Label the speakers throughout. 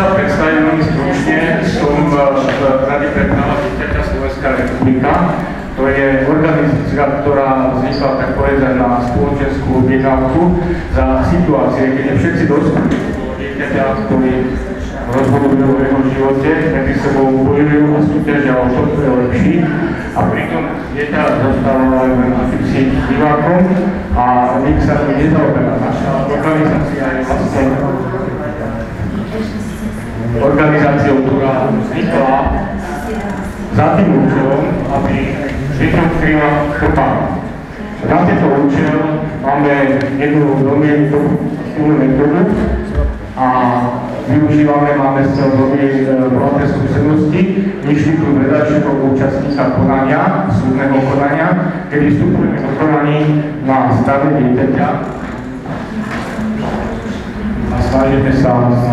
Speaker 1: sa predstaviť veľmi stručne, som v Rade pre práva dieťaťa Slovenská republika. To je organizácia, ktorá vznikla tak povedať na spoločenskú objednávku za situácie, keď všetci dospelí dieťaťa, ktorí rozhodujú o jeho živote, medzi sebou bojujú a súťažia o to, čo je lepší. A pritom dieťa zostáva len akýmsi divákom a nik sa tým nezaoberá. Naša organizácia je vlastne organizáciou, ktorá vznikla za tým účelom, aby deťom kryla chrbát. Na tento účel máme jednu veľmi efektívnu metódu a máme s ňou veľmi bohaté skúsenosti. Myšli tu vedľajšieho účastníka konania, súdneho konania, kedy vstupujeme do konaní na strane dieťaťa a snažíme sa.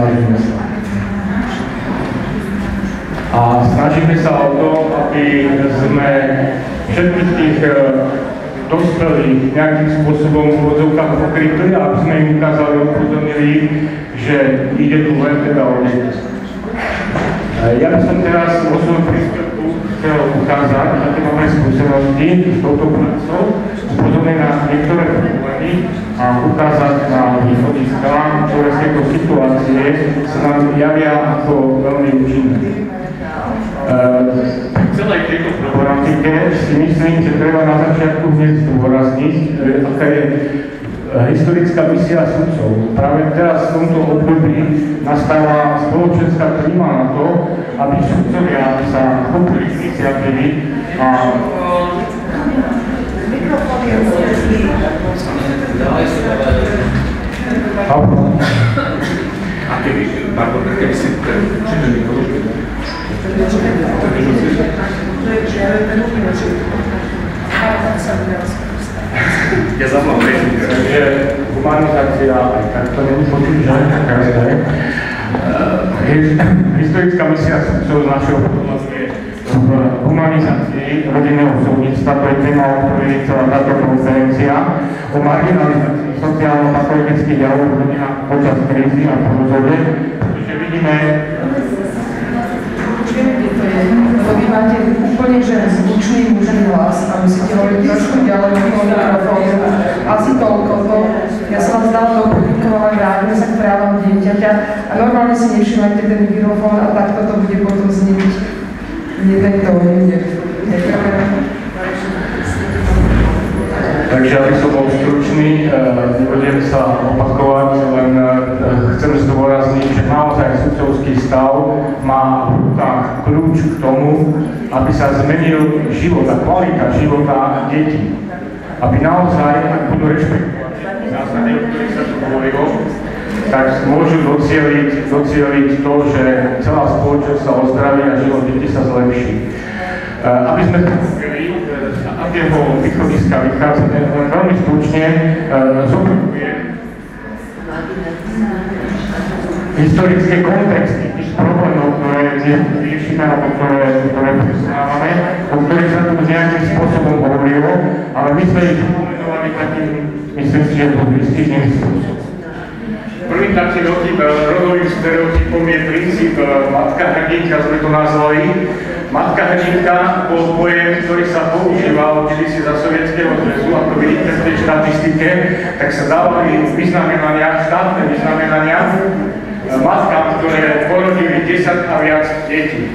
Speaker 1: A snažíme sa o to, aby sme všetkých tých dospelých nejakým spôsobom v odzovkách pokrytli a aby sme im ukázali, upozornili, že ide tu len teda o deti. Ja by som teraz vo svojom príspevku chcel ukázať, aké máme skúsenosti s touto prácou, upozorniť na niektoré problémy a ukázať na východiska, ktoré z tejto situácie sa nám javia ako veľmi účinné. V celej tejto problematike si myslím, že treba na začiatku hneď zdôrazniť, aká je historická misia sudcov. Práve teraz v tomto období nastáva spoločenská klíma na to, aby sudcovia sa chopili iniciatívy a keby si ja zavolám že humanizácia, aj tak to není počuť, že každé. Historická misia sudcov z našeho pohľadu je v humanizácii rodinného súdnictva, to je téma, o ktorej je celá táto konferencia, o marginalizácii sociálno-patologických javov v rodinách počas krízy a po rozvode, pretože vidíme,
Speaker 2: lebo vy máte úplne že zvučný mužný hlas a musíte hovoriť trošku ďalej od toho mikrofónu. Asi toľko to. Ja som vám zdala dopublikovala, vrátime sa k právam dieťaťa a normálne si nevšimajte ten mikrofón a takto to bude potom znieť.
Speaker 1: Takže aby som bol stručný, nebudem sa opakovať, len chcem zdôrazniť, že naozaj sudcovský stav má v rukách kľúč k tomu, aby sa zmenil život a kvalita života detí. Aby naozaj, ak budú rešpektovať zásady, o ktorých sa tu hovorilo, tak môžu docieliť to, že celá spoločnosť sa ozdraví a život detí sa zlepší. Aby sme pochopili, z akého východiska vychádzame, veľmi stručne zopakujem historické kontexty tých problémov, ktoré riešime alebo ktoré preznávame, o ktorých sa tu nejakým spôsobom hovorilo, ale my sme ich pomenovali takým, myslím si, že to výstižným spôsobom. Prvým takým veľkým rodovým stereotypom je princíp matka hrdinka, sme to nazvali. Matka hrdinka bol pojem, ktorý sa používal kedysi za Sovietskeho zväzu, ako vidíte v tej štatistike, tak sa dávali vyznamenania, štátne vyznamenania matkám, ktoré porodili 10 a viac detí.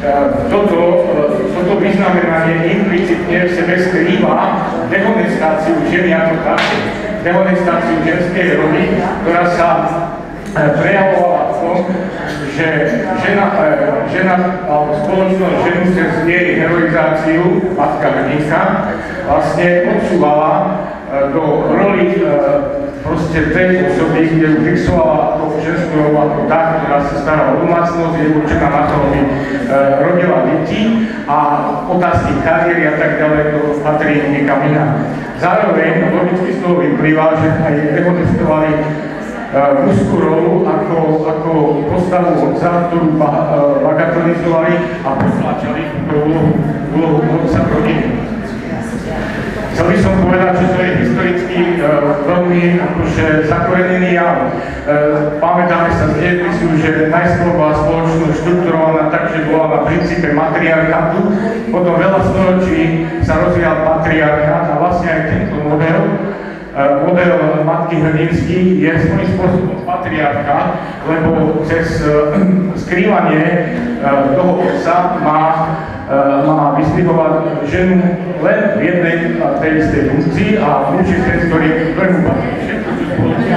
Speaker 1: Toto vyznamenanie implicitne v sebe skrýva dehonestáciu ženy ako také, dehonestáciu ženskej rody, ktorá sa prejavovala v tom, že žena alebo spoločnosť ženu cez jej heroizáciu, matka hrdinka, vlastne odsúvala do roli proste tej osoby, kde ju fixovala ako ženskú rolu ako tá, ktorá sa stará o domácnosť, je určená na to, aby rodila deti a otázky kariéry a tak ďalej, to patrí niekam inám. Zároveň logicky z toho vyplýva, že aj dehonestovali mužskú rolu ako postavu otca, ktorú bagatelizovali a potláčali úlohu otca v rodine. Chcel by som povedať, že to je historicky veľmi zakorenený jav. Pamätáme sa z dejepisu, že že najskôr bola spoločnosť štrukturovaná tak, že bola na princípe matriarchátu, potom veľa storočí sa rozvíjal patriarchát a vlastne aj tento model matky hrdinský je svojím spôsobom patriarchát, lebo cez skrývanie toho otca má vyzdvihovať ženu len v jednej a tej istej funkcii a muž je ten, ktorému patrí všetko, čo spoločne.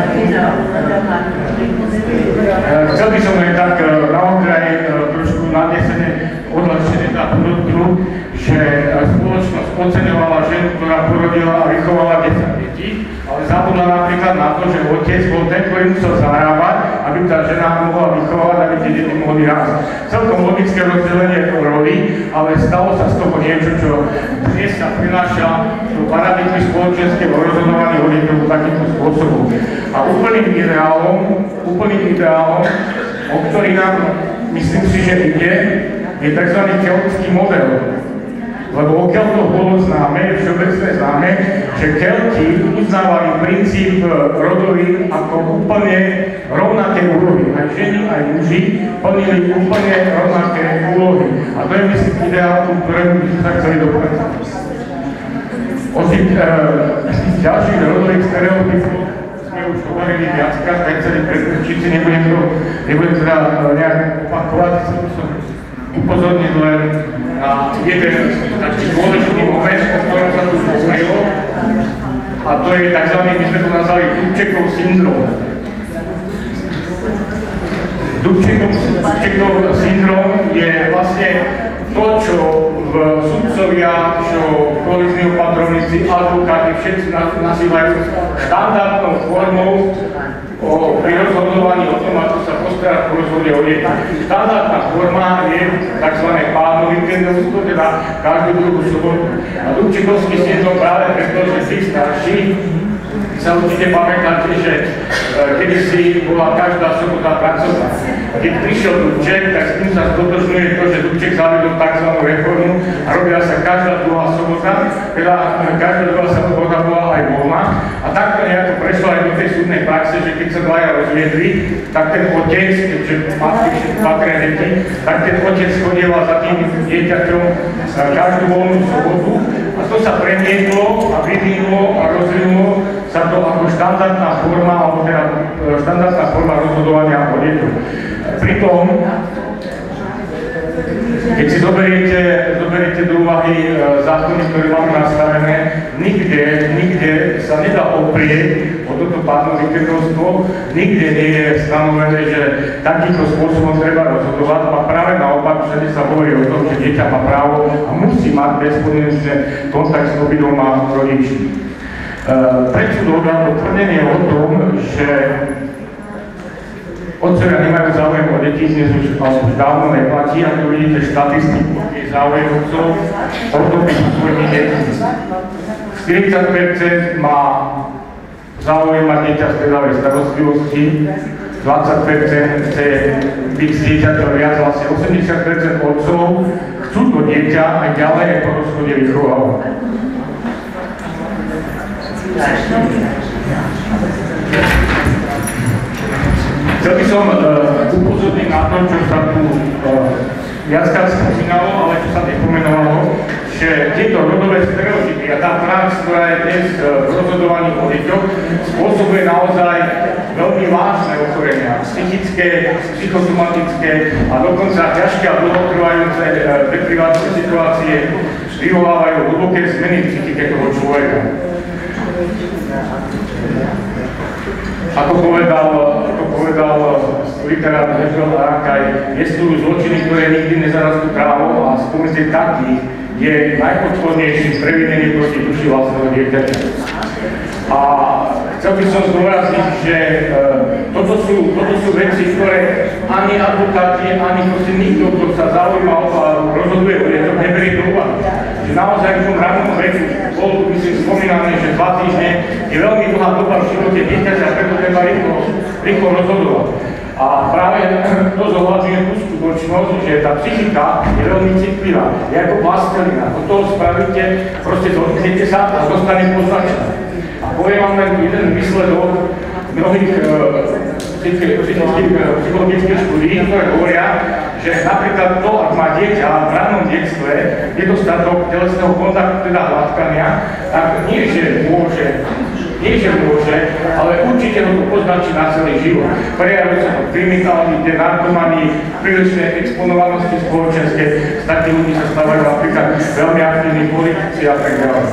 Speaker 1: Chcel by som len tak na okraji trošku nadnesene odľahčene podotknúť, že spoločnosť oceňovala ženu, ktorá porodila a vychovala 10 detí, ale zabudla napríklad na to, že otec bol ten, ktorý musel zarábať, aby tá žena mohla vychovať, aby tie deti mohli rásť. Celkom logické rozdelenie roli, ale stalo sa z toho niečo, čo dnes sa prináša do paradigmy spoločenského rozhodovania o deťoch takýmto spôsobom. A úplným ideálom, o ktorý nám, myslím si, že ide, je tzv. Keltský model. Lebo o Keltoch bolo známe, všeobecne známe, že Kelti uznávali princíp rodový ako úplne rovnaké úlohy. Aj ženy, aj muži plnili úplne rovnaké úlohy. A to je, myslím, ideál, ktorému by sme sa chceli dopracovať. O tých ďalších rodových stereotypov sme už hovorili viackrát, viacerí predrečníci, nebudem teda nejak opakovať, chcel by som upozorniť len na jeden taký dôležitý moment, o ktorom sa tu hovorilo, a to je tzv. My sme to nazvali Dubčekov syndrom. Dubčekov syndrom je vlastne to, čo v sudcovia, čo kolízni opatrovníci, advokáti, všetci nazývajú štandardnou formou pri rozhodovaní o tom, ako sa postarať po rozhode o deti. Štandardná forma je tzv. Pádno víkendovstvo, teda každú druhú sobotu. A Dubčekovský syndrom práve preto, že tí starší sa určite pamätáte, že kedysi bola každá sobota pracovná. Keď prišiel Dubček, tak s tým sa stotožňuje to, že Dubček zavedol tzv. Reformu a robila sa každá druhá sobota, teda každá druhá sobota bola aj voľná. A takto nejako prešlo aj do tej súdnej praxe, že keď sa dvaja rozviedli, tak ten otec, keďže matky patria deti, tak ten otec chodieval za tým dieťaťom každú voľnú sobotu. A to sa premietlo a vyvinulo a rozvinulo sa to ako štandardná forma, alebo teda štandardná forma rozhodovania o deťoch. Pritom, keď si zoberiete do úvahy zákony, ktoré máme nastavené, nikde sa nedá oprieť o toto pádno víkendovstvo, nikde nie je stanovené, že takýmto spôsobom treba rozhodovať, a práve naopak, všade sa hovorí o tom, že dieťa má právo a musí mať bezpodmienečne kontakt s obidvoma rodičmi. Predsudok alebo tvrdenie o tom, že otcovia nemajú záujem o deti, dnes už dávno neplatí, ako vidíte štatistiku, je záujem otcov o to byť svojimi deťmi. 40% má záujem mať dieťa z stredavej starostlivosti, 20% chce byť s dieťaťom viac, vlastne 80% otcov chcú to dieťa aj ďalej po rozchode vychovávať. Chcel by som upozorniť na to, čo sa tu viackrát spomínalo, ale čo sa nepomenovalo, že tieto rodové stereotypy a tá prax, ktorá je dnes v rozhodovaní o deťoch, spôsobuje naozaj veľmi vážne ochorenia, psychické, psychosomatické a dokonca ťažké a dlhotrvajúce deprivácie situácie vyvolávajú hlboké zmeny v psychike toho človeka. Ako povedal literát Michal Arakaj, existujú zločiny, ktoré nikdy nezarastú právo a spomedzi takých je najpodpornejším previnenie proti duši vlastného dieťaťa. A chcel by som zdôrazniť, že toto sú veci, ktoré ani advokáti, ani proste nikto, kto sa zaujíma a rozhoduje o deťoch, neberie do úvahy. Že naozaj v tom rannom veku bolo tu myslím spomínané, že 2 týždne je veľmi dlhá doba v živote dieťaťa, preto treba rýchlo rozhodovať. A práve to zohľadňuje tú skutočnosť, že tá psychika je veľmi citlivá, je ako plastelina. Od toho spravíte, proste dotknete sa a zostane poznačené. A poviem vám len jeden výsledok mnohých psychologických štúdií, ktoré hovoria, že napríklad to, ak má dieťa v rannom detstve nedostatok telesného kontaktu, teda hladkania, tak nie, že môže, ale určite ho to poznačí na celý život. Prejavujú sa to kriminálite, narkomanii, prílišnej exponovanosti spoločenskej, z takých ľudí sa stávajú napríklad veľmi aktívni politici a tak ďalej.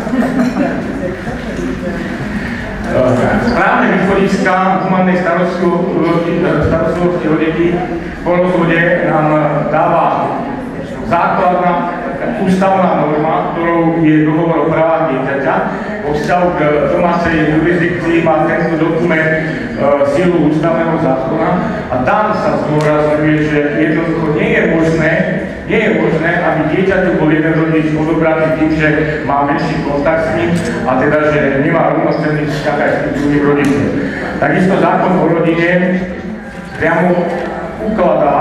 Speaker 1: Správne východiska humannej starostlivosti o deti po rozvode nám dáva základná ústavná norma, ktorou je dohovor o právach dieťaťa. Vo vzťahu k domácej jurisdikcii má tento dokument silu ústavného zákona a tam sa zdôrazňuje, že jednoducho nie je možné, aby dieťaťu bol jeden rodič odobraný tým, že má menší kontakt s ním a teda, že nemá rovnocenný vzťah aj s tým druhým rodičom. Takisto zákon o rodine priamo ukladá,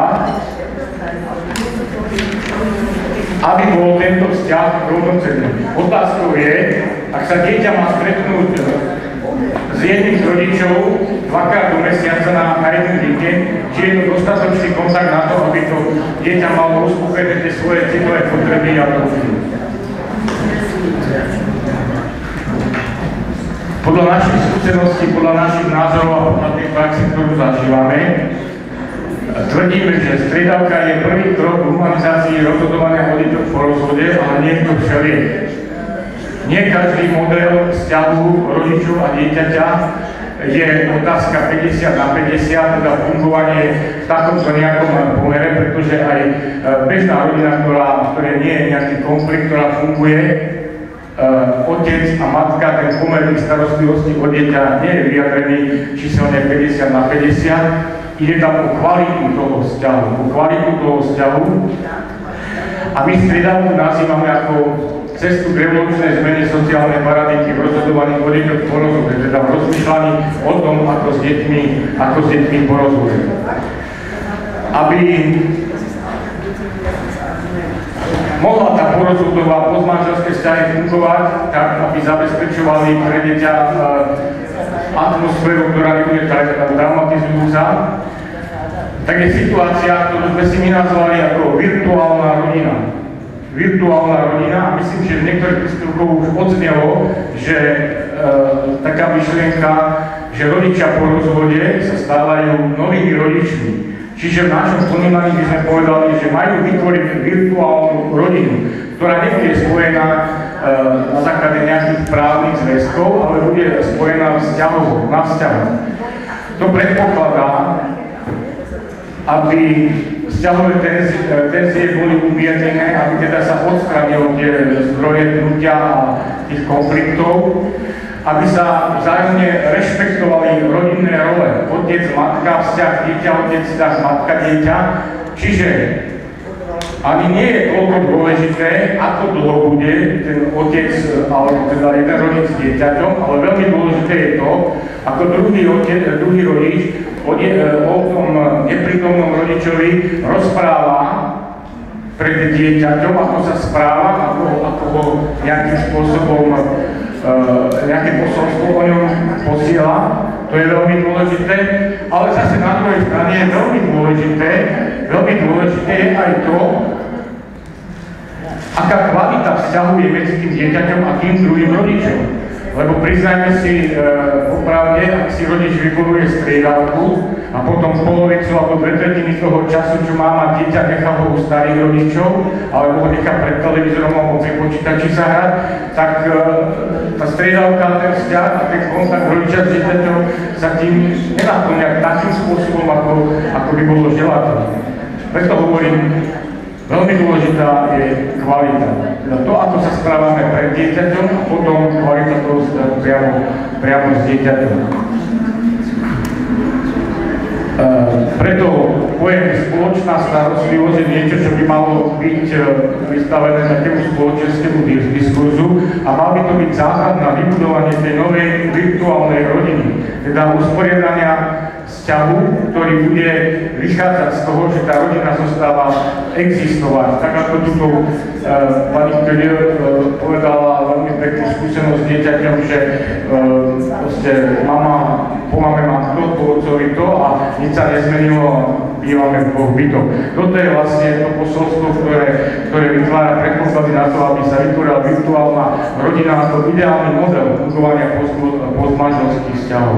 Speaker 1: aby bol tento vzťah rovnocenný. Otázkou je, ak sa dieťa má stretnúť s jedným z rodičov dvakrát do mesiaca na jeden víkend, či je to dostatočný kontakt na to, aby to dieťa malo uspokojenie tie svoje citové potreby a profily. Podľa našich skúseností, podľa našich názorov a podľa tej praxi, ktorú zažívame, tvrdíme, že striedavka je prvý krok k humanizácii rozhodovania o deťoch po rozvode, ale nie je to všeliek. Nie každý model vzťahu rodičov a dieťaťa je otázka 50/50, teda fungovanie v takomto nejakom pomere, pretože aj bežná rodina, ktorej nie je nejaký konflikt, ktorá funguje, otec a matka, ten pomer starostlivosti o dieťa nie je vyjadrený číselne 50/50, ide tam o kvalitu toho vzťahu, a my striedavku nazývame ako cestu k revolučnej zmene sociálnej paradigmy v rozhodovaní o deťoch po rozvode, teda v rozmýšľaní o tom, ako s deťmi po rozvode. Aby mohla tá porozvodová postmanželské vzťahy fungovať, tak aby zabezpečovali pre dieťa atmosféru, ktorá nebude tak traumatizujúca, tak je situácia, ktorú sme si my nazvali ako virtuálna rodina. A myslím, že v niektorých príspevkoch už odznelo, že taká myšlienka, že rodičia po rozvode sa stávajú novými rodičmi. Čiže v našom ponímaní by sme povedali, že majú vytvoriť virtuálnu rodinu, ktorá nebude spojená na základe nejakých právnych zväzkov, ale bude spojená na vzťahoch. To predpokladá, aby vzťahové tenzie boli umiernené, aby teda sa odstránilo tie zdroje hnutia a tých konfliktov, aby sa vzájomne rešpektovali rodinné role, otec, matka, vzťah dieťa, otec, vzťah matka, dieťa. Čiže ani nie je toľko dôležité, ako dlho bude ten otec, alebo teda jeden rodič s dieťaťom, ale veľmi dôležité je to, ako druhý rodič o tom neprítomnom rodičovi rozpráva pred dieťaťom, ako sa správa, ako ho nejakým spôsobom nejaké posolstvo o ňom posiela. To je veľmi dôležité, ale zase na druhej strane je veľmi dôležité je aj to, aká kvalita vzťahu je medzi tým dieťaťom a tým druhým rodičom. Lebo priznajme si popravde, ak si rodič vybuduje striedavku a potom polovicu alebo 2/3 toho času, čo má mať dieťa, nechá ho u starých rodičov, alebo ho nechá pred televízorom alebo pri počítači sa hrať, tak tá striedavka, ten vzťah a ten kontakt rodiča s dieťaťom sa tým nenaplňa takým spôsobom, ako by bolo želateľné. Preto hovorím, veľmi dôležitá je kvalita. To, ako sa správame pred dieťaťom, a potom kvalita toho vzťahu priamo s dieťaťom. Preto pojem spoločná starostlivosť je niečo, čo by malo byť vystavené takému spoločenskému diskurzu a mal by to byť základ na vybudovanie tej novej virtuálnej rodiny, teda usporiadania vzťahu, ktorý bude vychádzať z toho, že tá rodina zostáva existovať. Tak ako túto pani Kelier povedala veľmi peknú skúsenosť s dieťaťom, že proste mama po mame mám to, po otcovi to a nič sa nezmenilo, bývame v dvoch bytoch. Toto je vlastne to posolstvo, ktoré vytvára predpoklady na to, aby sa vytvorila virtuálna rodina ako ideálny model fungovania postmanželských vzťahov.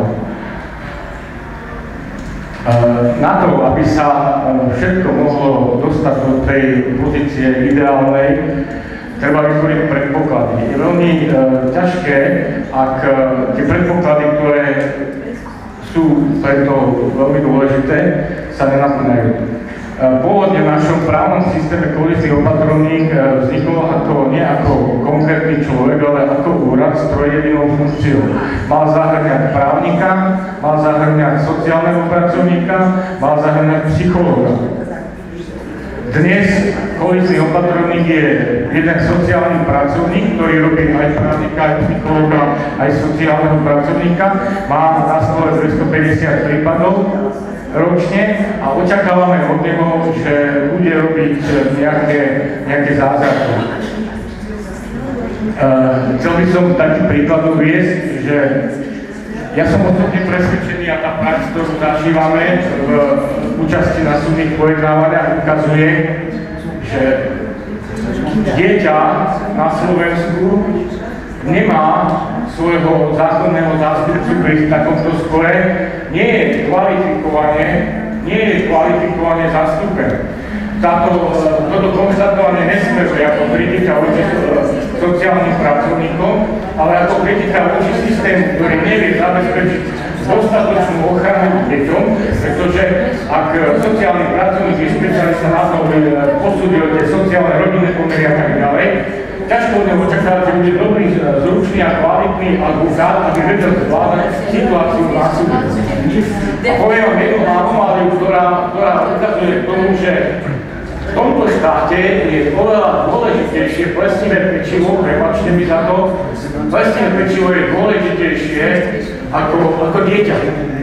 Speaker 1: Na to, aby sa všetko mohlo dostať do tej pozície ideálnej, treba vytvoriť predpoklady. Je veľmi ťažké, ak tie predpoklady, ktoré sú preto veľmi dôležité, sa nenaplňajú. Pôvodne v našom právnom systéme kolízny opatrovník vznikol ako nie ako konkrétny človek, ale ako úrad s trojjedinou funkciou. Mal zahŕňať právnika, mal zahŕňať sociálneho pracovníka, mal zahŕňať psychológa. Dnes kolízny opatrovník je jeden sociálny pracovník, ktorý robí aj právnika, aj psychológa, aj sociálneho pracovníka. Má na stole 250 prípadov ročne a očakávame od neho, že bude robiť nejaké zázraky. Chcel by som taký príklad uviesť, že ja som osobne presvedčený a tá prax, ktorú zažívame v účasti na súdnych pojednávaniach, ukazuje, že dieťa na Slovensku nemá svojho zákonného zástupcu pri takomto spore, nie je kvalifikovane zastúpené. Toto konštatovanie nesmeruje ako kritika voči sociálnym pracovníkom, ale ako kritika voči systému, ktorý nevie zabezpečiť dostatočnú ochranu deťom, pretože ak sociálny pracovník je špecialista na to, že posúdil tie sociálne rodinné pomery a tak ďalej, ťažko od neho očakávať, že bude dobrý, zručný a kvalitný advokát, aby vedel zvládať situáciu na súde. A poviem vám jednu anomáliu, ktorá ukazuje k tomu, že v tomto štáte je oveľa dôležitejšie plesnivé pečivo, prepáčte mi za to, plesnivé pečivo je dôležitejšie ako dieťa.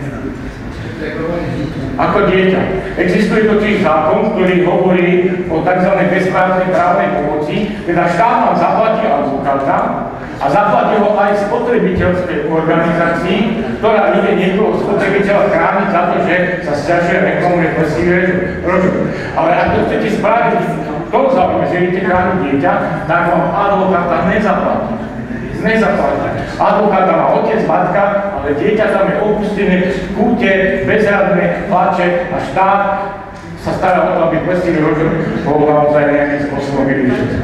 Speaker 1: Ako dieťa. Existuje totiž zákon, ktorý hovorí o tzv. Bezplatnej právnej pomoci, teda štát nám zaplatí advokáta a zaplatí ho aj spotrebiteľskej organizácii, ktorá ide niekoho spotrebiteľa chrániť za to, že sa sťažuje reklamuje plesivé rožok. Ale ak to chcete spraviť v tom záujme, že idete chrániť dieťa, tak vám advokáta nezaplatí. Advokáta má otec, matka, ale dieťa tam je opustené v kúte, bezradné, plače a štát sa stará o to, aby plesivý rožok bol naozaj nejakým spôsobom vyriešený.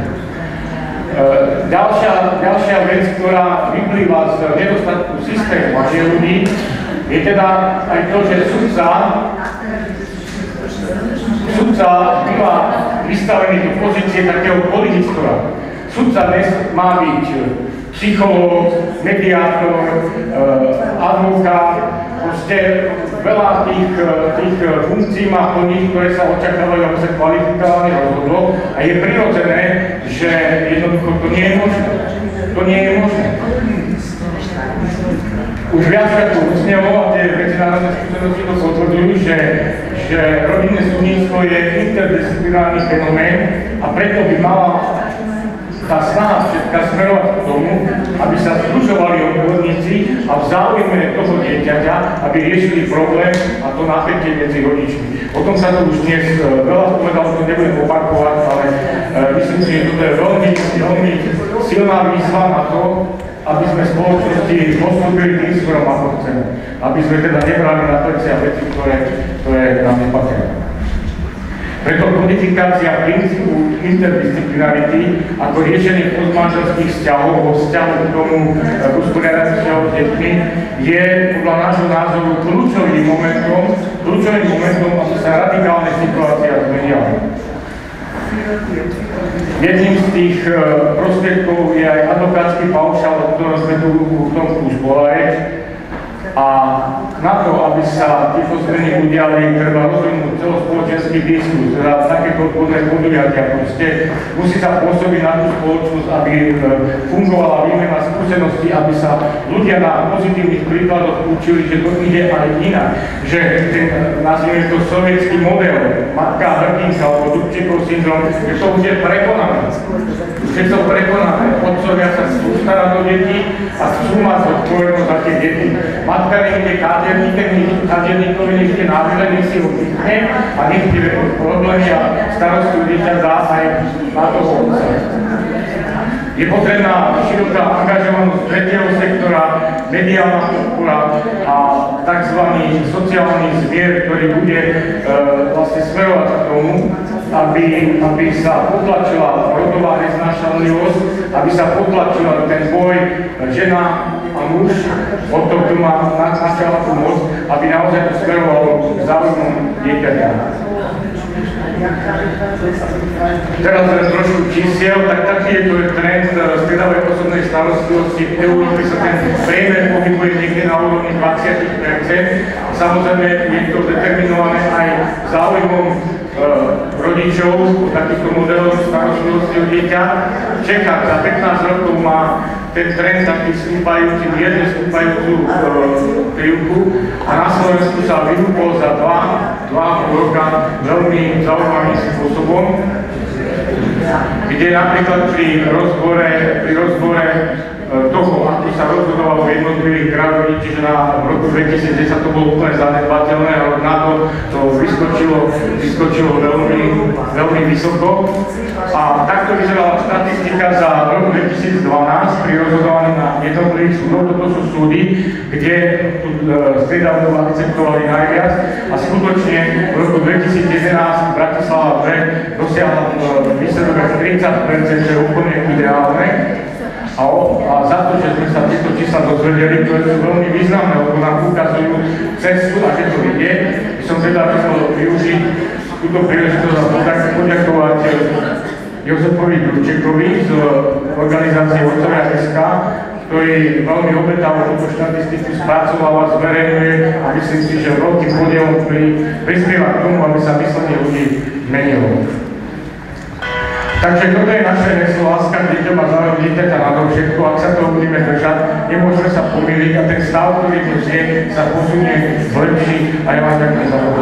Speaker 1: Ďalšia vec, ktorá vyplýva z nedostatku systému a že ľudí, je teda aj to, že sudca býva vystavený do pozície takého politictora. Sudca dnes má byť psychológ, mediátor, advokát, proste veľa tých funkcií má plniť, ktoré sa očakávajú, aby sa kvalifikovane rozhodlo a je prirodzené, že jednoducho to nie je možné. To nie je možné. Už viackrát to uznelo a tie medzinárodné skúsenosti to potvrdzujú, že rodinné súdnictvo je interdisciplinárny fenomén a preto by mala tá snaha všetka smerovať k tomu, aby sa združovali odborníci a v záujme toho dieťaťa, aby riešili problém a to napätie medzi rodičmi. O tom sa to už dnes veľa povedalo, to nebudem opakovať, ale myslím si, že toto je veľmi silná výzva na to, aby sme v spoločnosti postupili tým smerom, ako chceme. Aby sme teda nebrali na plecia veci, ktoré nám nepatria. Preto kodifikácia princípu interdisciplinarity ako riešenie postmanželských vzťahov vo vzťahu k tomu usporiadaniu vzťahov s deťmi je podľa nášho názoru kľúčovým momentom, aby sa radikálne situácia zmenila. Jedným z tých prostriedkov je aj advokátsky paušál, o ktorom sme tu už bola reč. A na to, aby sa tieto zmeny udiali, treba rozvinúť celospoločenský diskus, teda takéto odborné podujatia. Proste musí sa pôsobiť na tú spoločnosť, aby fungovala výmena skúseností, aby sa ľudia na pozitívnych príkladoch učili, že to ide aj inak. Že ten, nazvime to sovietský model matka hrdinka alebo Dubčekov syndrom, že to už je prekonané. Že to prekonané. Otcovia sa chcú starať o deti a chcú mať zodpovednosť za tie deti. Matka nech ide kádierníkovi, nech ide na výle, nech si ho vychne a nech tie problémy a starosti o dieťa dá aj na toho otca. Je potrebná široká angažovanosť tretieho sektora, mediálna podpora a tzv. Sociálny zmier, ktorý bude vlastne smerovať k tomu, aby sa potlačila rodová neznášanlivosť, aby sa potlačila ten boj žena a muž o to, kto má načala tú moc, aby naozaj to smerovalo k záujmom dieťaťa. Teraz len trošku čísiel, tak taký je to trend stredavej osobnej starostlivosti. V Európe sa ten priemer pohybuje niekde na úrovni 20%. Samozrejme je to determinované aj záujmom rodičov takýchto modelov starostlivosti o dieťa. Čechá za 15 rokov má ten trend taký stúpajúci, mierne stúpajúcu krivku a na Slovensku sa vyhúpol za 2,5 roka veľmi zaujímavým spôsobom, kde napríklad pri rozbore toho, ako sa rozhodovalo v jednotlivých krajoch, čiže v roku 2010 to bolo úplne zanedbateľné, a rok na to vyskočilo veľmi vysoko. A takto vyzerala štatistika za rok 2012 pri rozhodovaní na jednotlivých súdoch. Toto sú súdy, kde striedavku akceptovali najviac a skutočne v roku 2011 Bratislava 2 dosiahla výsledok 30%, čo je úplne ideálne. A za to, že sme sa tieto čísla dozvedeli, ktoré sú veľmi významné, lebo nám ukazujú cestu a že to ide, by som teda chcel využiť túto príležitosť a poďakovať Jozefovi Dubčekovi z organizácie Otcovia.sk, ktorý veľmi obetavo túto štatistiku spracoval a zverejňuje a myslím si, že veľkým podielom prispieva k tomu, aby sa myslenie ľudí zmenilo. Takže toto je naše heslo, láska k deťom a záujem dieťaťa na všetko. Ak sa toho budeme držať, nemôžeme sa pomýliť a ten stav, ktorý tu je, sa posunie, zlepší a ja vám ďakujem za to.